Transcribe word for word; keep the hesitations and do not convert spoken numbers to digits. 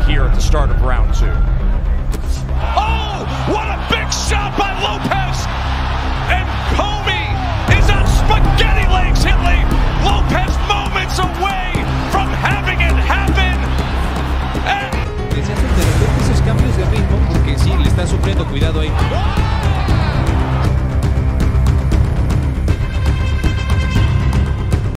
here at the start of round two. Oh, what a big shot by Lopez! And Comey is on spaghetti legs, Hitley. Lopez moments away from having it happen. And... de repente esos cambios de ritmo, porque sí, le está sufriendo, cuidado ahí.